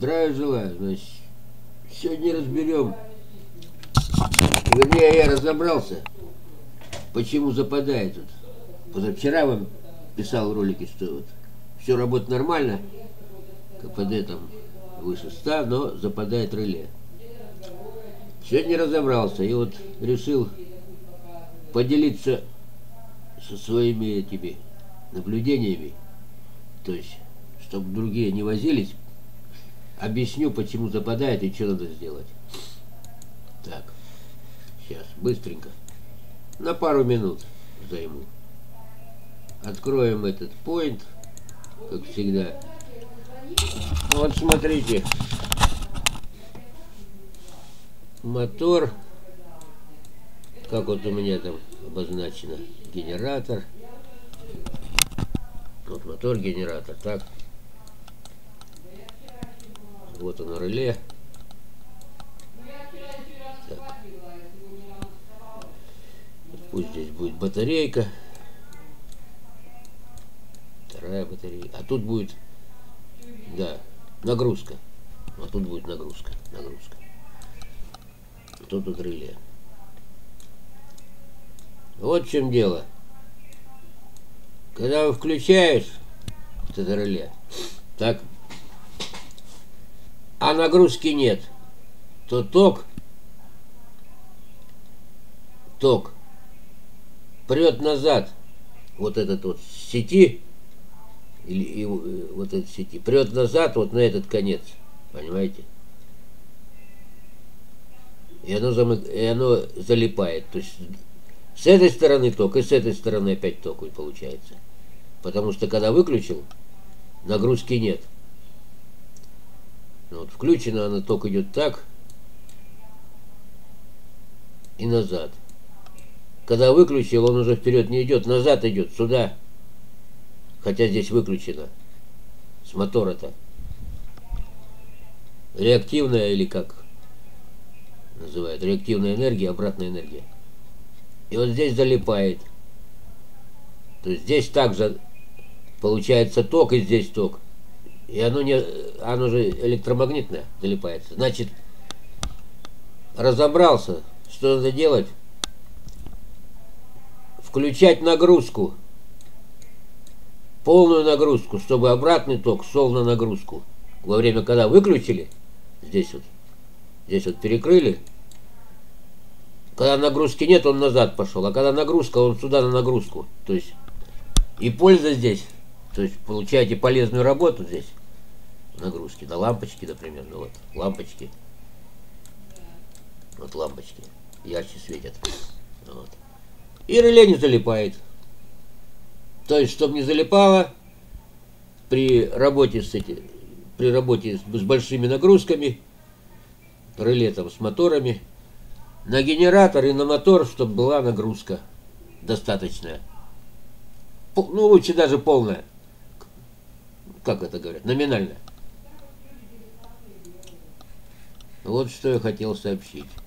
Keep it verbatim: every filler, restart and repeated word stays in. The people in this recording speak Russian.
Здравия желаю. Значит, сегодня разберем, вернее, я разобрался, почему западает тут. Позавчера вам писал в ролике, что вот все работает нормально, КПД там выше ста, но западает реле. Сегодня разобрался и вот решил поделиться со своими этими наблюдениями, то есть, чтобы другие не возились. Объясню, почему западает и что надо сделать. Так, сейчас, быстренько. На пару минут займу. Откроем этот point, как всегда. Вот смотрите. Мотор. Как вот у меня там обозначено. Генератор. Вот мотор, генератор. Так. Вот оно, реле. Так. Пусть здесь будет батарейка. Вторая батарейка. А тут будет, да, нагрузка. А тут будет нагрузка. Нагрузка. А тут тут реле. Вот в чем дело. Когда вы включаешь вот это реле, так, а нагрузки нет, то ток, ток прет назад, вот этот вот с сети, или и, вот этот сети, прет назад вот на этот конец, понимаете? И оно, замы, и оно залипает, то есть с этой стороны ток, и с этой стороны опять ток получается. Потому что когда выключил, нагрузки нет. Вот включено, она ток идет так и назад. Когда выключил, он уже вперед не идет, назад идет, сюда. Хотя здесь выключено. С мотора-то. Реактивная или как называют? Реактивная энергия, обратная энергия. И вот здесь залипает. То есть здесь также получается ток, и здесь ток. И оно, не, оно же электромагнитное залипается. Значит, разобрался, что надо делать. Включать нагрузку. Полную нагрузку, чтобы обратный ток шел на нагрузку. Во время, когда выключили, здесь вот, здесь вот перекрыли. Когда нагрузки нет, он назад пошел. А когда нагрузка, он сюда на нагрузку. То есть и польза здесь. То есть получаете полезную работу здесь. Нагрузки. На лампочки, например. Ну вот, лампочки. Вот лампочки. Ярче светят. Вот. И реле не залипает. То есть, чтобы не залипало, при работе с этим, при работе с, с большими нагрузками, реле там с моторами, на генератор и на мотор, чтобы была нагрузка достаточная. Ну, лучше даже полная. Как это говорят? Номинальная. Вот что я хотел сообщить.